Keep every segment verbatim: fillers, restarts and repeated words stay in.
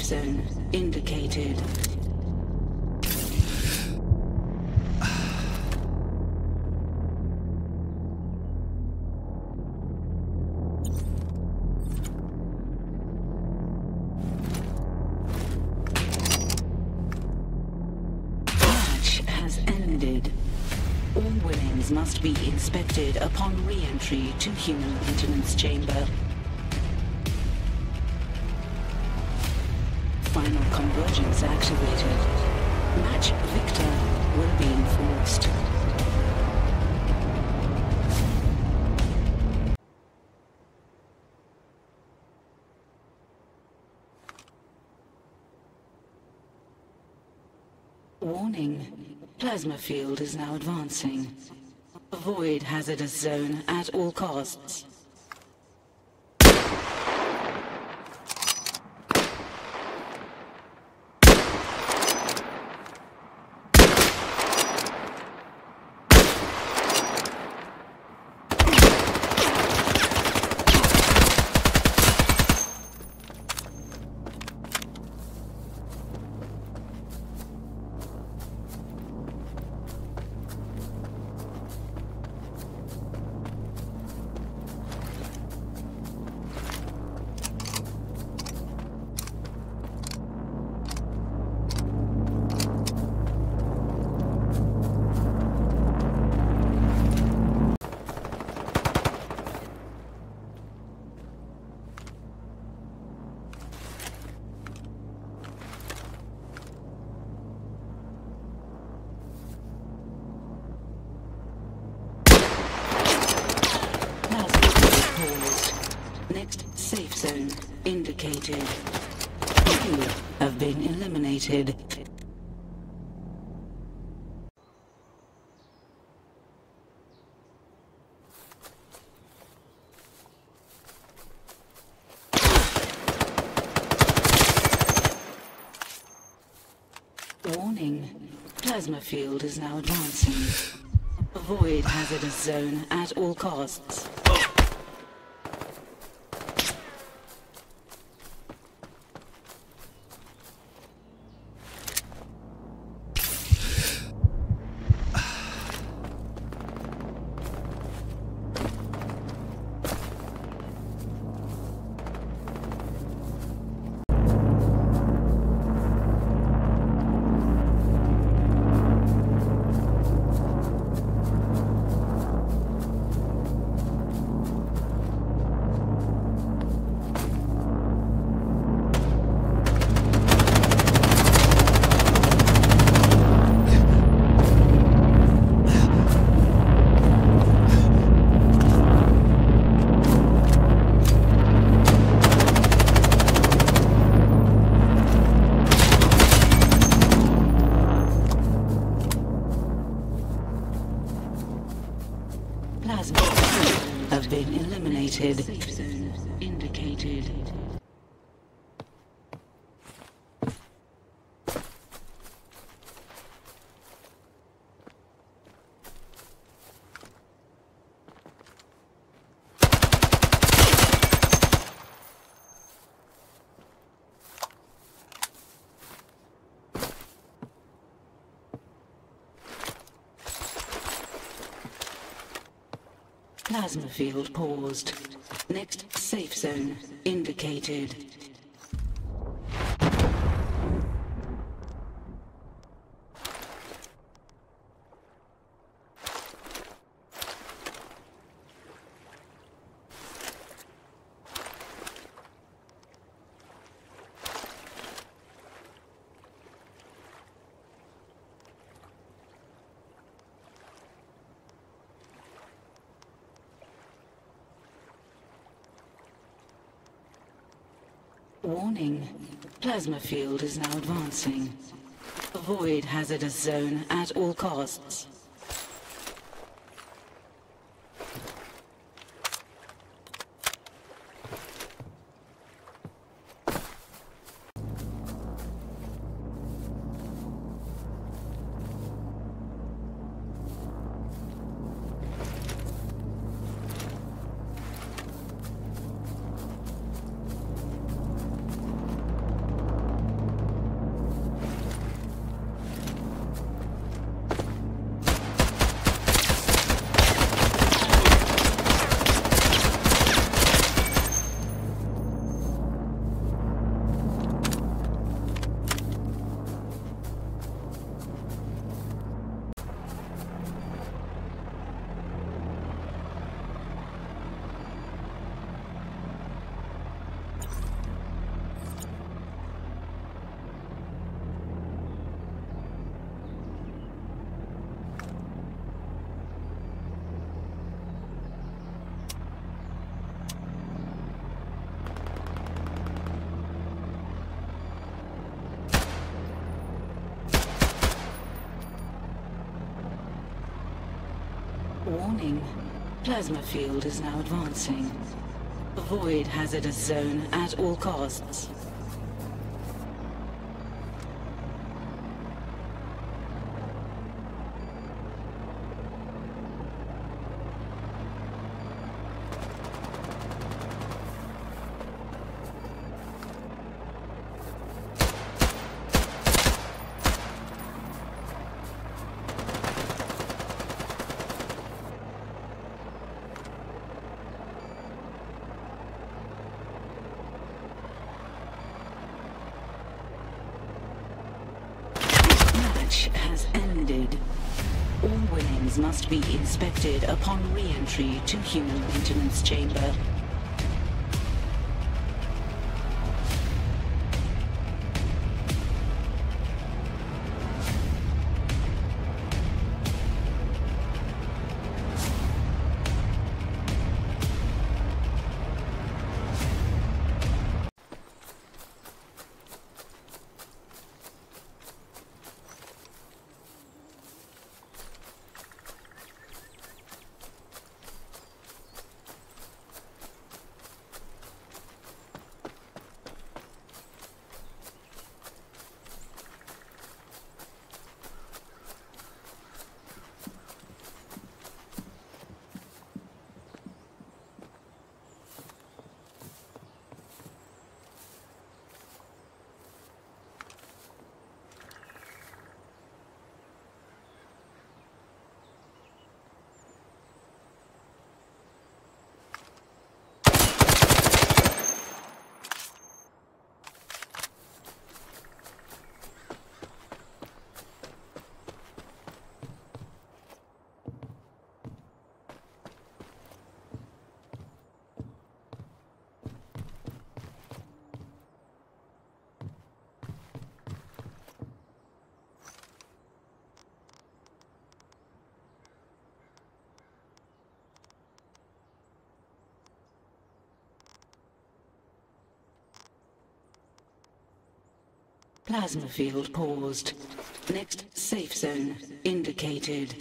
zone indicated. All winnings must be inspected upon re-entry to human maintenance chamber. Final convergence activated. Match victor will be enforced. Warning. Plasma field is now advancing. Avoid hazardous zone at all costs. Next safe zone indicated. You have been eliminated. Warning. Plasma field is now advancing. Avoid hazardous zone at all costs. Plasma have been eliminated. Safe zone indicated. Plasma field paused. Next safe zone indicated. Warning. Plasma field is now advancing. Avoid hazardous zone at all costs. Warning. Plasma field is now advancing. Avoid hazardous zone at all costs. Has ended. All winnings must be inspected upon re-entry to human maintenance chamber. Plasma field paused. Next safe zone indicated.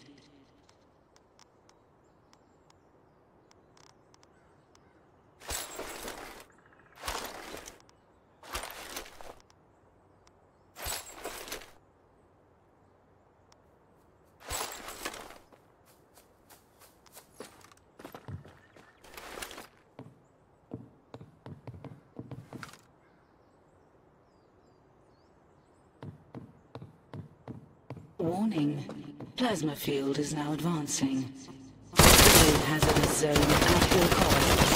Warning. Plasma field is now advancing. Avoid hazardous zone at all costs.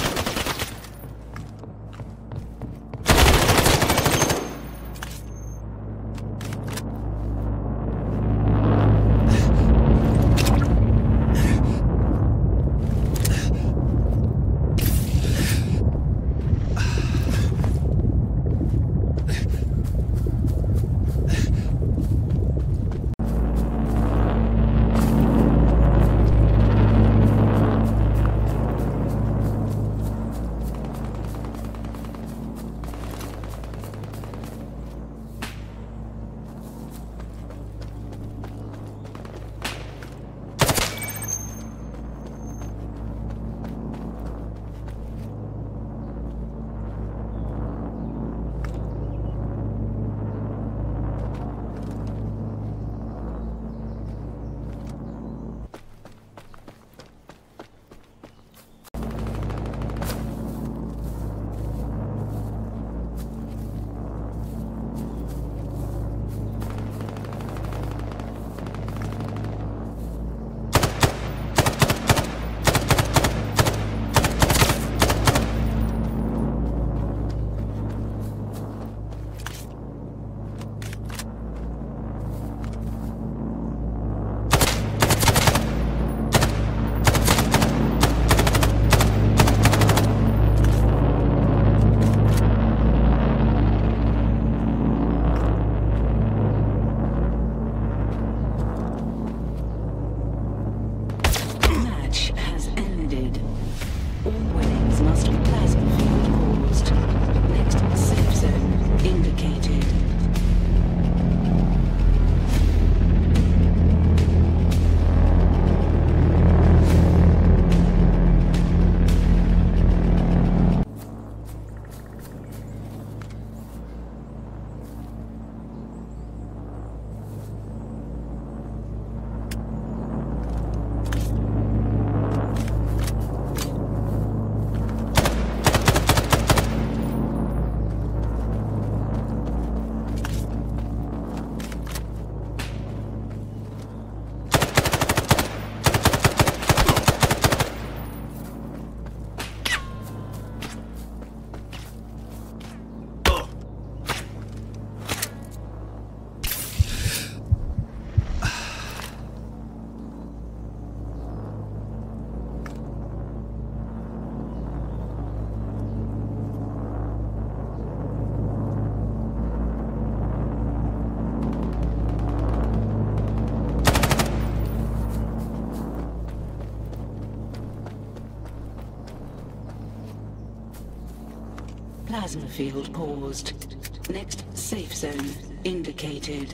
Plasma field paused. Next safe zone indicated.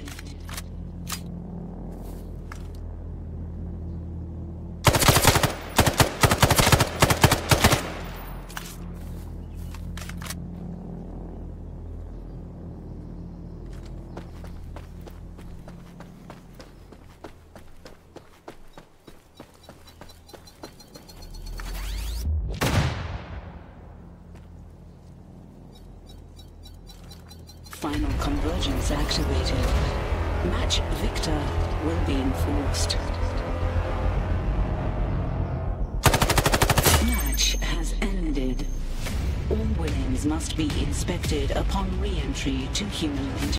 Final convergence activated. Match Victor will be enforced. Match has ended. All winnings must be inspected upon re-entry to human